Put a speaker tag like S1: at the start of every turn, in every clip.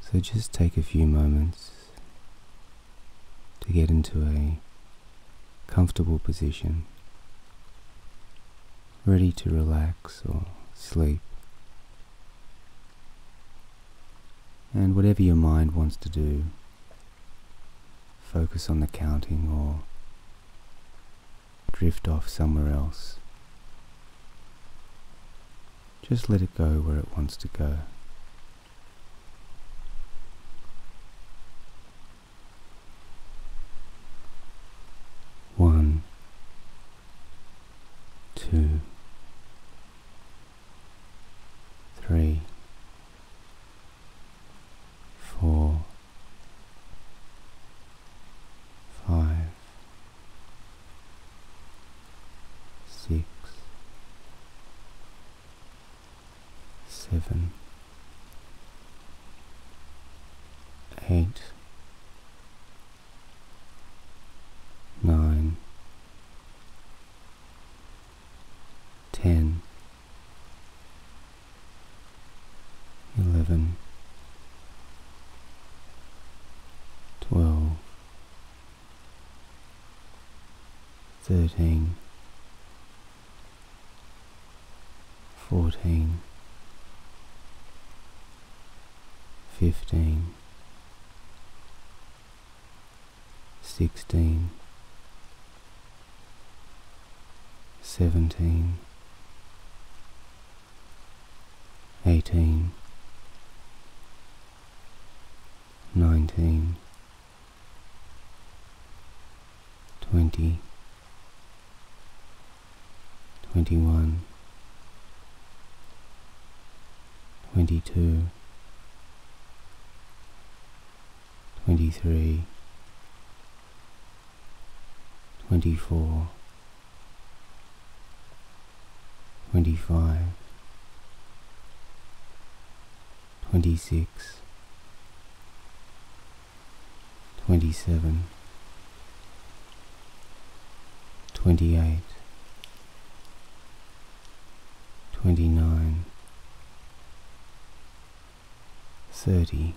S1: So just take a few moments to get into a comfortable position, ready to relax or sleep. And whatever your mind wants to do, focus on the counting or drift off somewhere else. Just let it go where it wants to go. One, 2, 3, 4, 5, 6, 7, 8, 9, 10, 11, 12, 13, 14, 15, 16, 17, 18, 19, 20, 21, 22, 23, 24, 25, 26, 27, 28, 29, 30,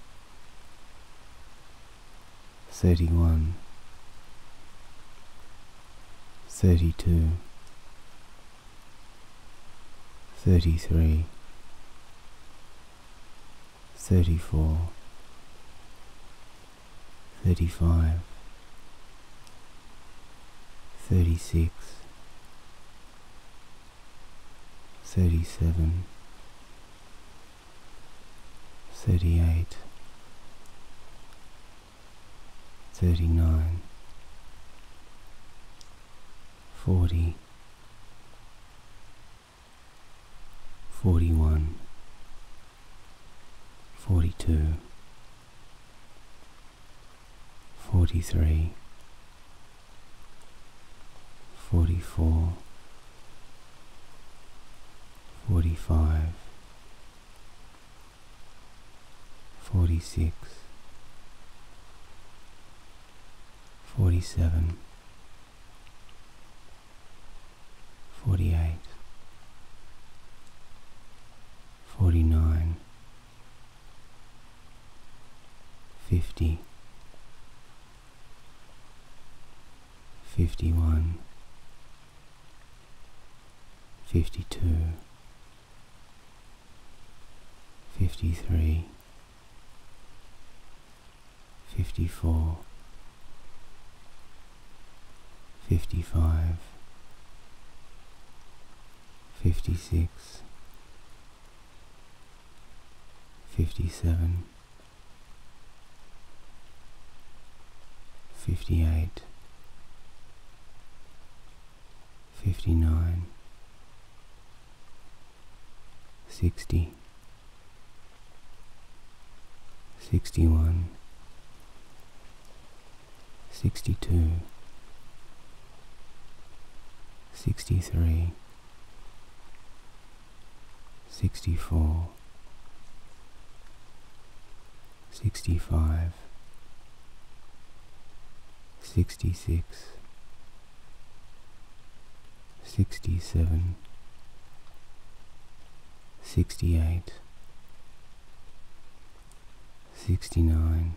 S1: 31, 32, 33, 34, 35, 36, 37, 38, 39, 40, 41, 42, 43, 44, 45, 46, 47, 48, 49, 50, 51, 52, 53, 54, 55, 56, 57, 58, 59, 60, 61, 62, 63, 64, 65, 66, 67, 68, 69,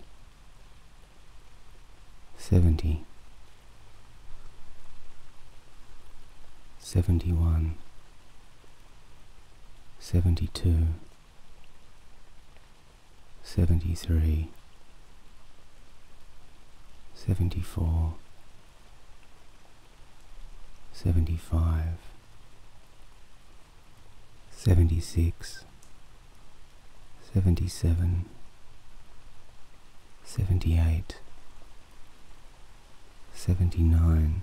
S1: 70, 71, 72, 73, 74, 75, 76, 77, 78, 79,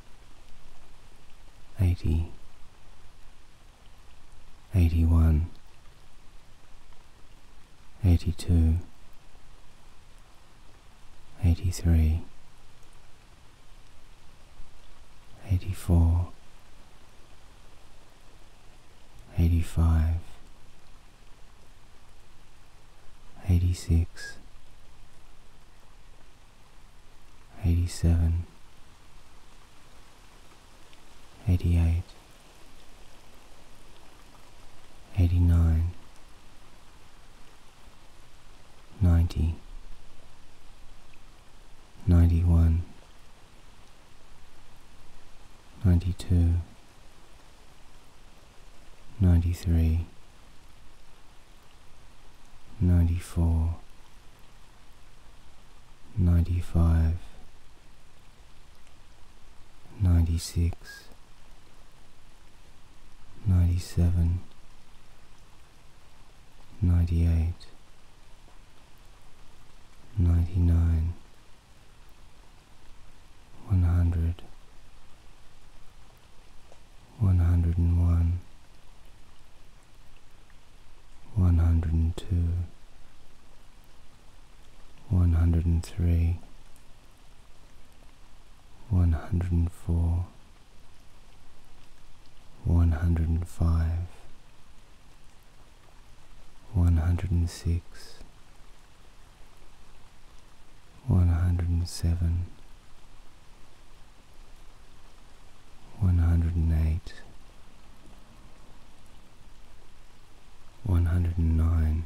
S1: 80, 81, 82, 83, 84, 85, 86, 87, 88, 89, 90, 91, 92, 93, 94, 95, 96, 97, 98, 99, 100, 101, 102, 103, 104, 105, 106, 107, 108, 109,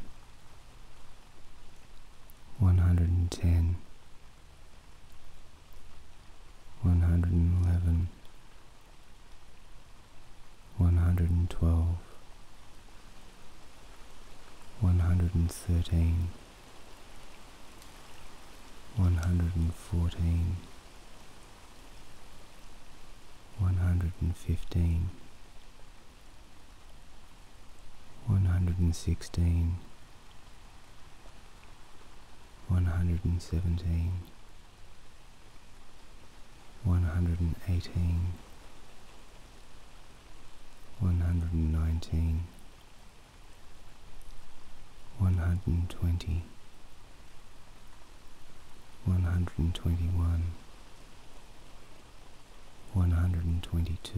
S1: 110, 111, 112, 113, 114, 115, 116, 117, 118, 119, 120, 121, 122,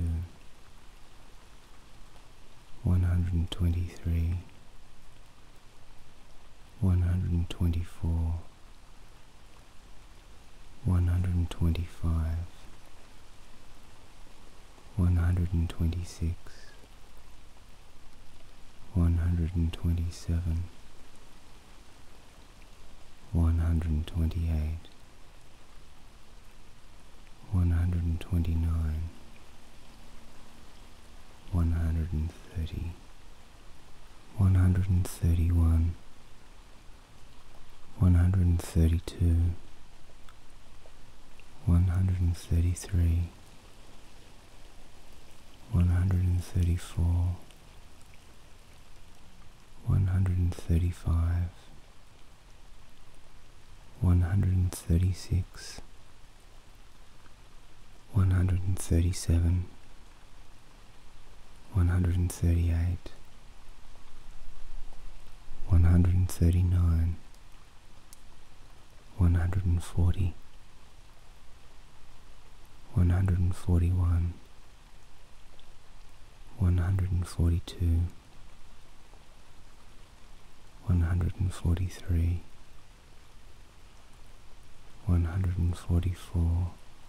S1: 123, 124, 125, 126, 127, 128, 129, 130, 131, 132, 133, 134, 135, 136, 137, 138, 139, 140, 141, 142, 143, 144,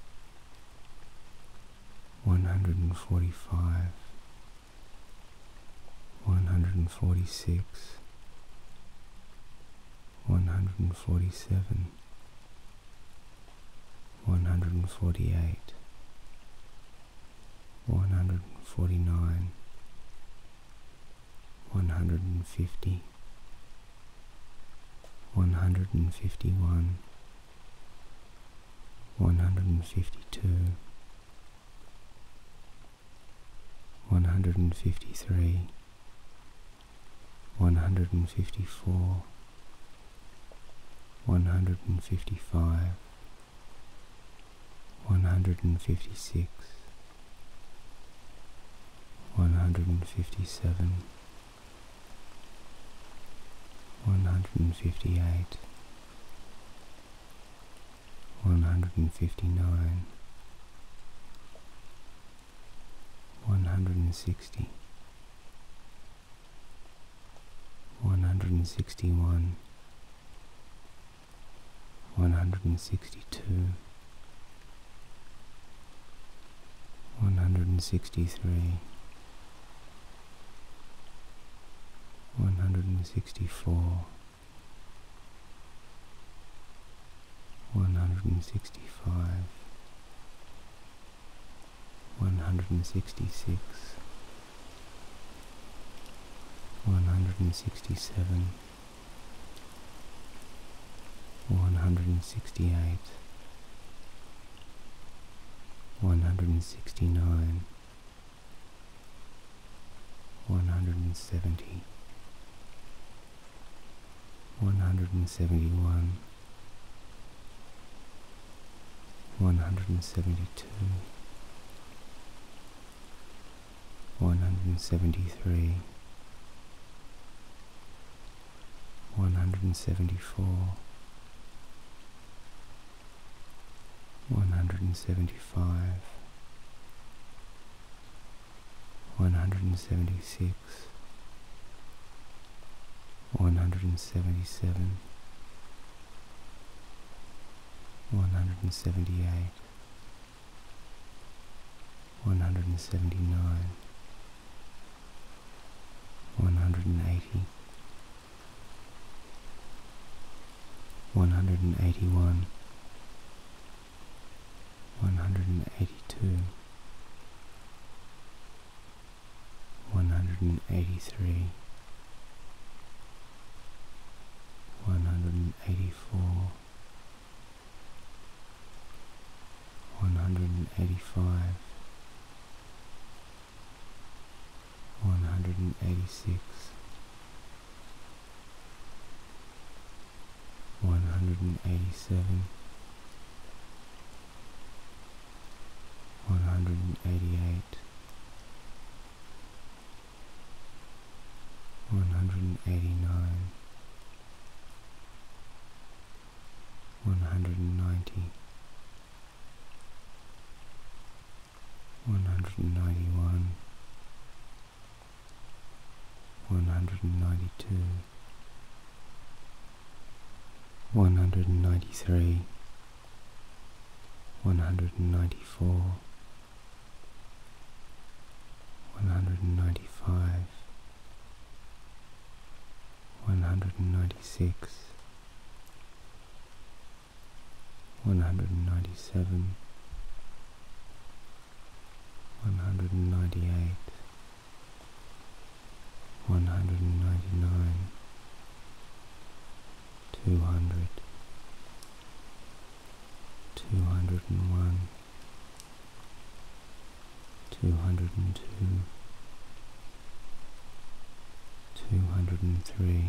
S1: 145, 146, 147, 147, 148, 149, 150, 151, 152, 153, 154, 155, 156, 157, 158, 159, 160, 161, 162, 163, 164, 165, 166, 167, 168, 169, 170, 171, 172, 173, 174, 175, 176, 177, 178, 179, 180, 181, 182, 183, 184, 185, 186, 187, 188, 189, 190, 191, 192, 193, 194, 195, 196, 197, 198, 199, 200, 201, 202, 203,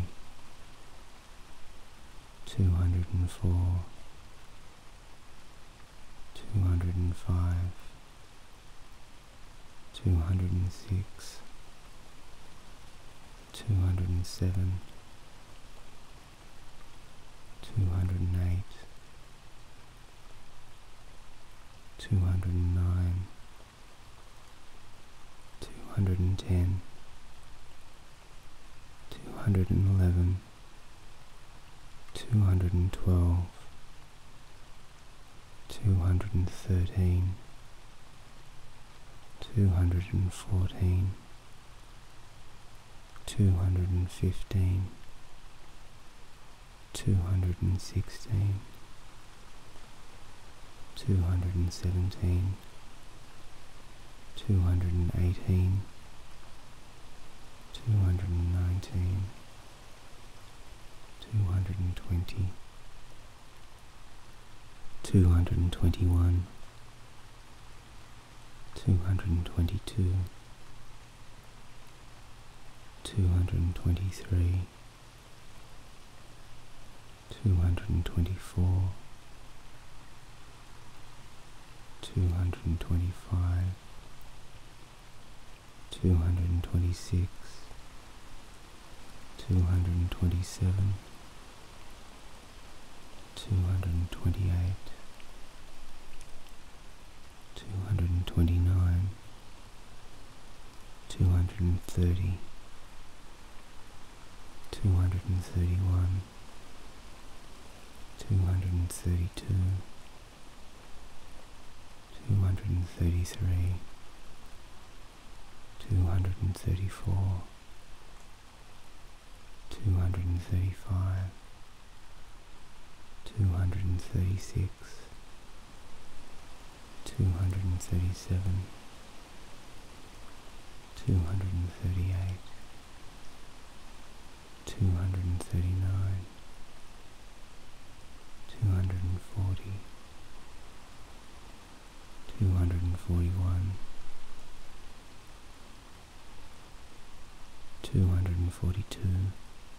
S1: 204, 205, 206, 207, 208, 209, 210, 211, 212, 213, 214, 215, 216, 217, 218, 219, 220, 221, 222, 223, 224, 225, 226, 227, 228, 229, 230, 231, 232, 233, 234, 235, 236, 237, 238, 239, 240, 241, 242,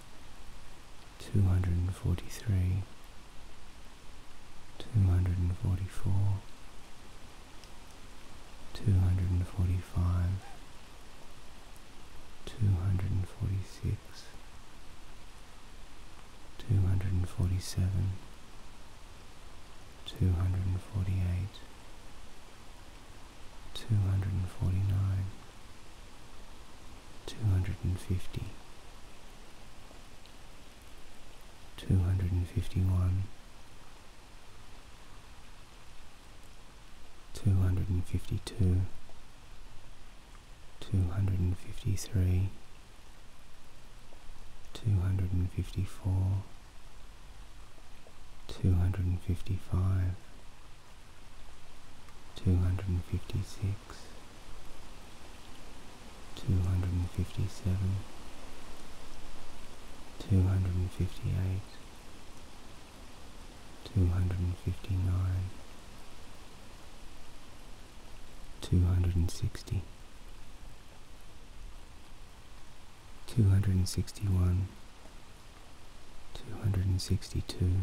S1: 243, 244, 245, 246, 247, 248, 249, 250, 251, 252, 253, 254, 255, 256, 257, 258, 259, 260, 261, 262,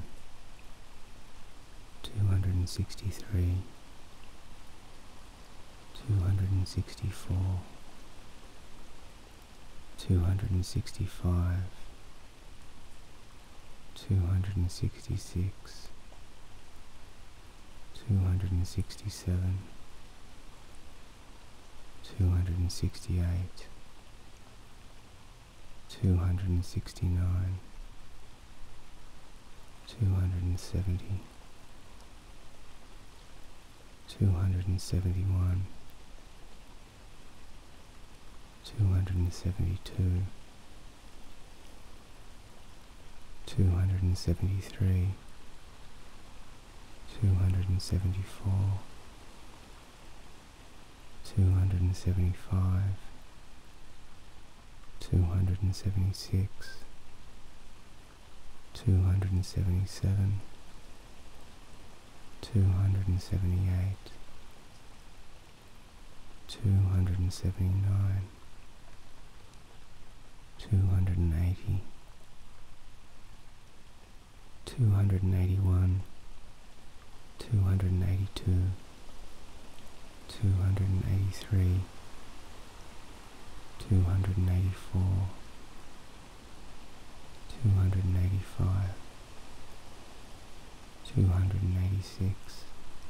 S1: 263, 264, 265, 266, 267, 268, 269, 270, 271, 272, 273, 274, 275, 276, 277, 278, 279, 280, 281, 282, 283, 284, 285, 286,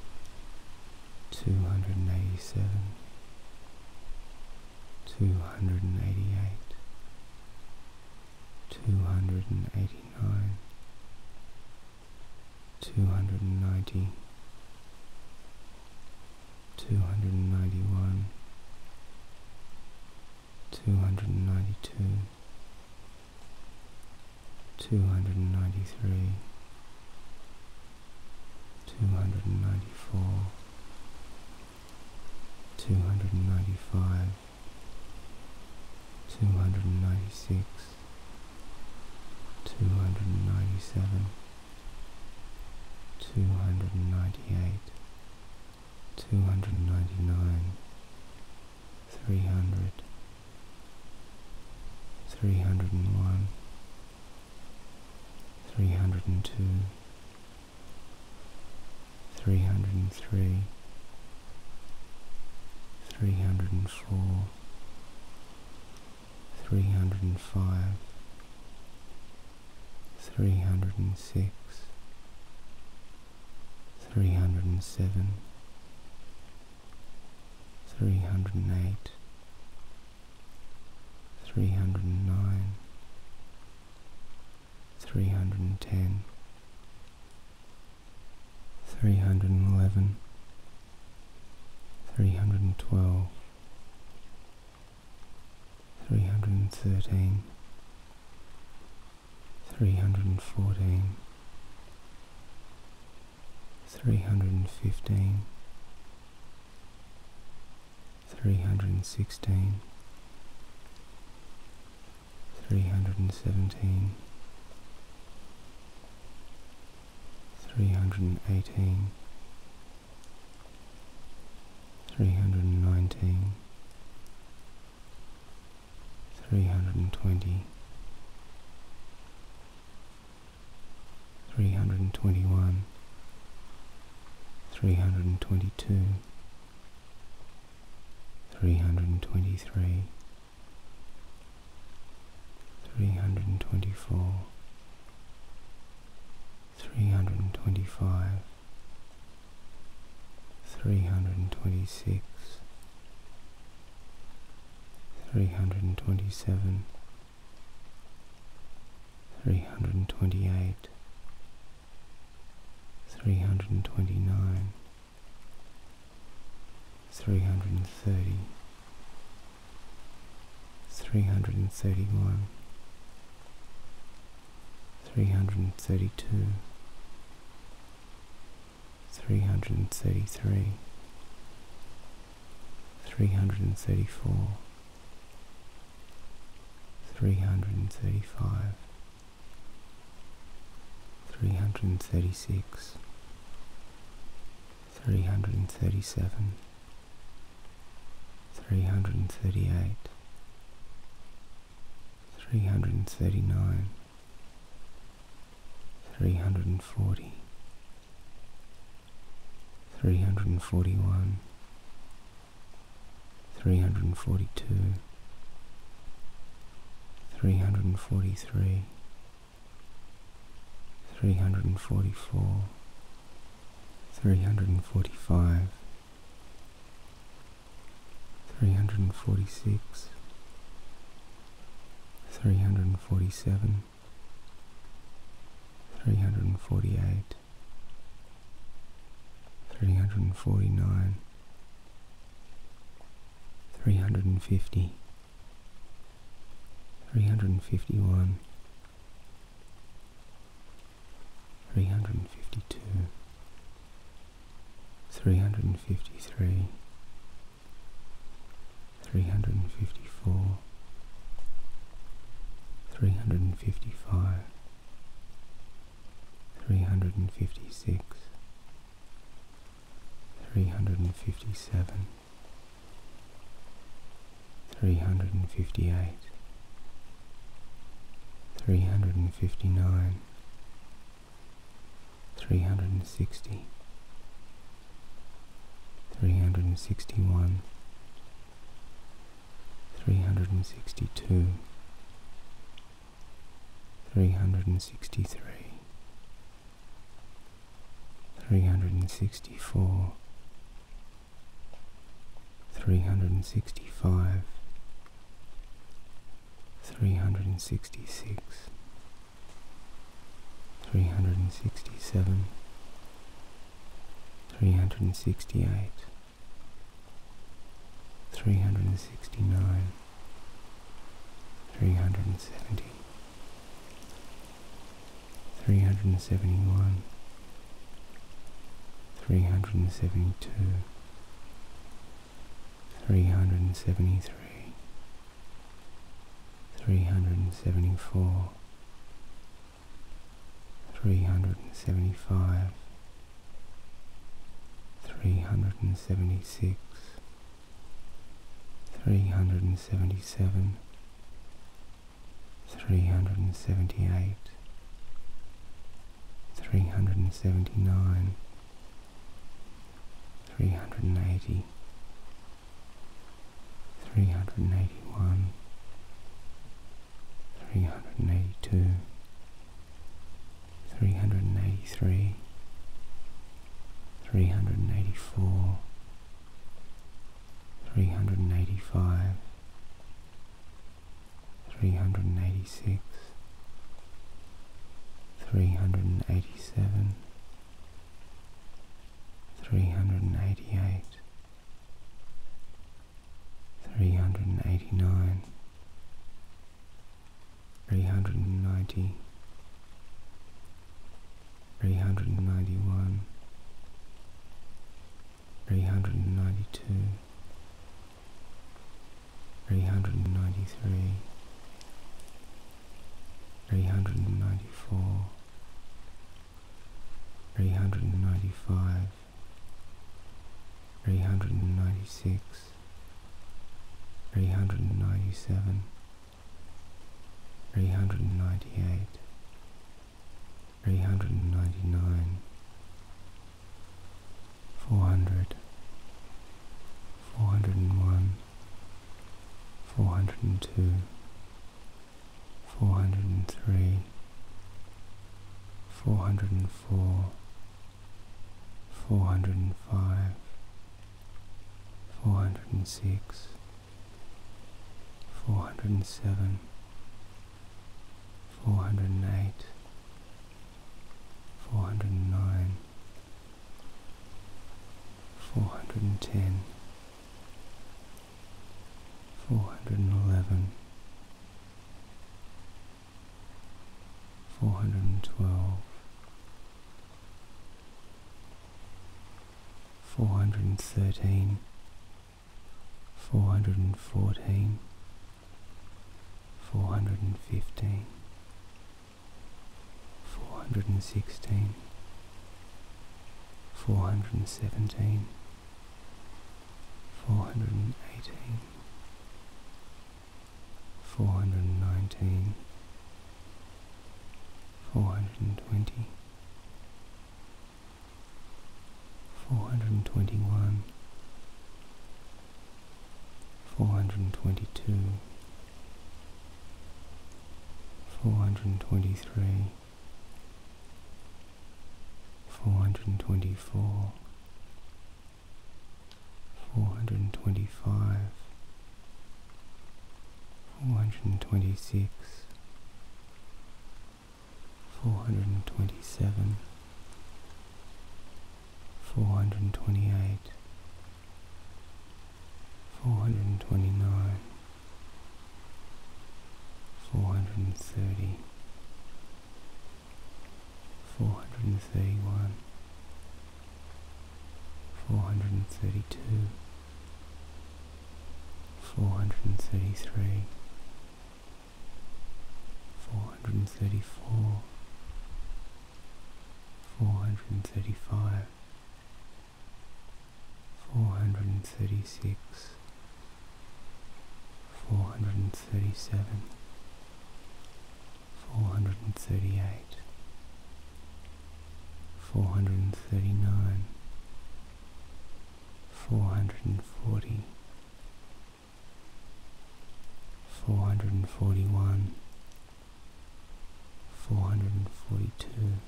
S1: 287, 288, 289, 290, 291, 292, 293, 297, 298, 299, 300, 301, 302, 303, 304, 305, 306, 307, 308, 309, 310, 311, 312, 313, 314, 315, 316, 317, 318, 319, 320, 321, 322, 323, 324, 325, 326, 327, 328, 329, 330, 331, 332, 333, 334, 335, 336, 337, 338, 339, 340, 341, 342, 343, 344, 345, 346, 347, 348, 349, 350, 351, 352, 353, 354, 355, 356, 357, 358, 359, 360, 361, 362, 363, 364, 365, 366, 367, 368, 369, 370, 371, 372, 373, 374, 375, 376, 377, 378, 379, 380, 381, 382, 383, 384, 385, 386, 387, 388, 389, 390, 391, 392, 393, 394, 395, 396, 397, 398, 399, 400, 401, 402, 403, 404, 405, 406, 407, 408, 409, 410, 411, 412, 413, 414, 415, 416, 417, 418, 419, 420, 421, 422, 423, 424, 425, 426, 427, 428, 429, 430, 431, 432, 433, 434, 435, 436, 437, 438, 439, 440, 441, 442,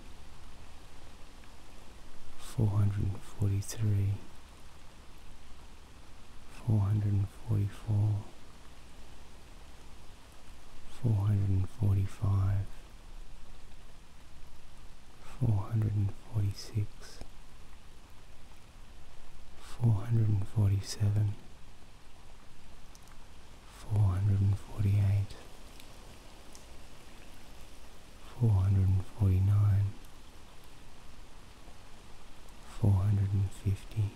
S1: 443, 444, 445, 446, 447, 448, 449, 450,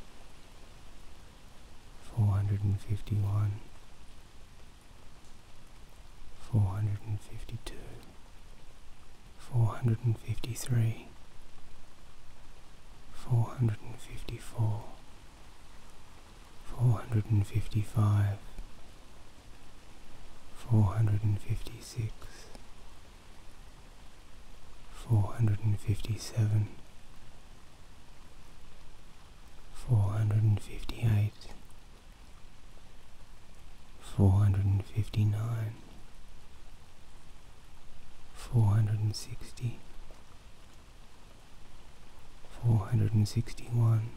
S1: 451, 452, 453, 454, 455, 456, 457, 458, 459, 460, 461,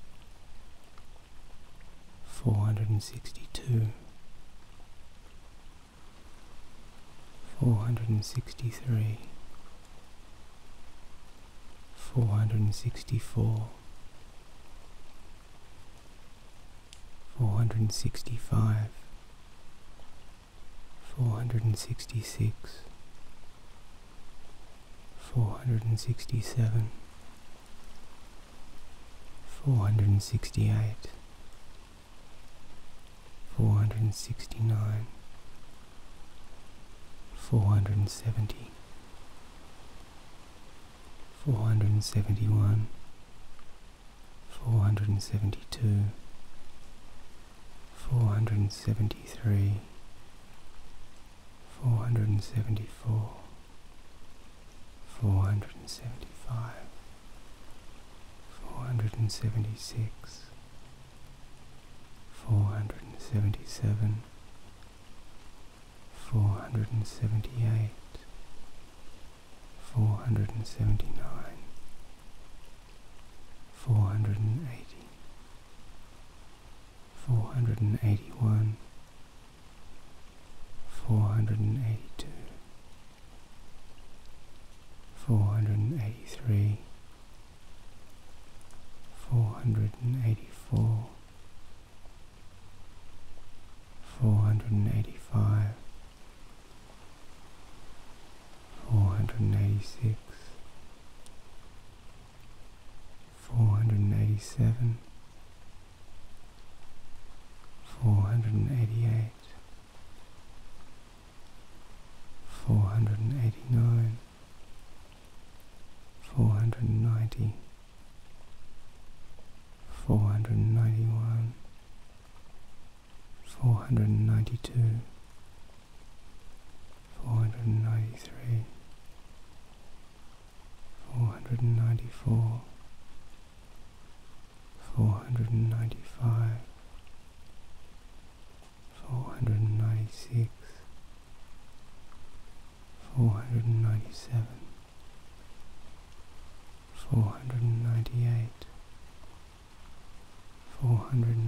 S1: 462, 463, 464, 465, 466, 467, 468, 469, 470, 471, 472, 473, 474, 475, 476, 477, 478, 479, 480, 481, 482, 483, 484, 485, 486, 487, 488, 489, 490, 491, 492, 493, 494, 495, 496, 497, 498, 499,